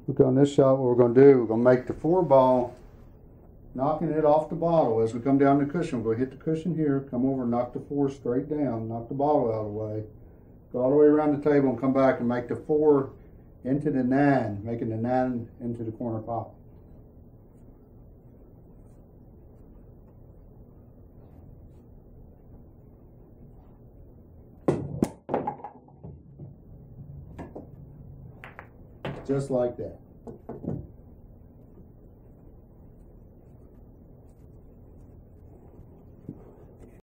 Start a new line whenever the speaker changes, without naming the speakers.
Look on this shot, what we're going to do, we're going to make the 4-ball, knocking it off the bottle. As we come down the cushion, we'll hit the cushion here, come over and knock the 4 straight down, knock the bottle out of the way, go all the way around the table and come back and make the 4 into the 9, making the 9 into the corner pop. Just like that.